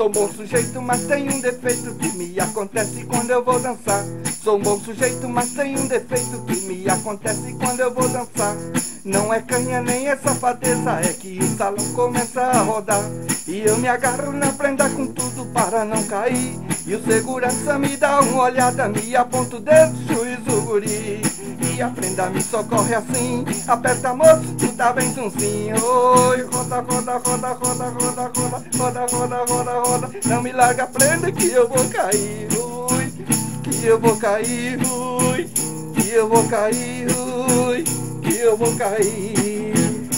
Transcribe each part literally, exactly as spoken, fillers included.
Sou um bom sujeito, mas tenho um defeito que me acontece quando eu vou dançar. Sou um bom sujeito, mas tenho um defeito que me acontece quando eu vou dançar. Não é canha nem é safadeza, é que o salão começa a rodar. E eu me agarro na prenda com tudo para não cair. E o segurança me dá uma olhada, me aponta o dedo, juízo guri. E a prenda me socorre assim, aperta moço, tu tá bem zunzinho. Oi, roda, roda, roda, roda, roda, roda, roda, roda, roda, roda. Não me larga a prenda que eu vou cair, ui, que eu vou cair, ui, que eu vou cair, ui, que eu vou cair.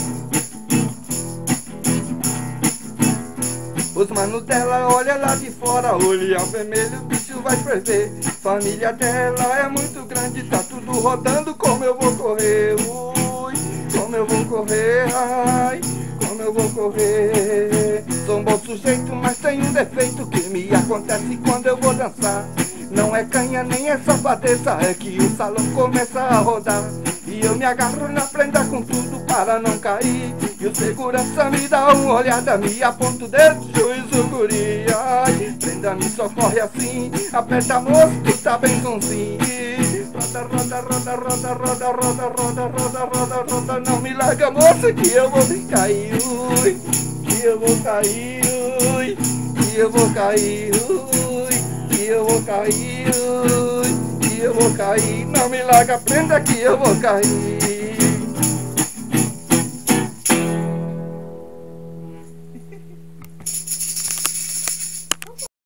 Os manos dela olha lá de fora, olhão vermelho, o bicho vai ferver. Família dela é muito grande, tá tudo rodando, como eu vou correr, ui, como eu vou correr, ai, como eu vou correr. Sou um bom sujeito, mas tenho um defeito que me acontece quando eu vou dançar. Não é canha nem é safadeza, é que o salão começa a rodar. E eu me agarro na prenda com tudo para não cair. E o segurança me dá uma olhada, me aponta o dedo, juízo guri. Ai, prenda me socorre assim, aperta moço, tu tá bem zonzinho. Roda, roda, roda, roda, roda, roda, roda, roda, roda, roda. Não me larga moça que eu vou cair, ui, que eu vou cair, ui, que eu vou cair, ui, que eu vou cair, ui, que eu vou cair. Não me larga, prenda que eu vou cair.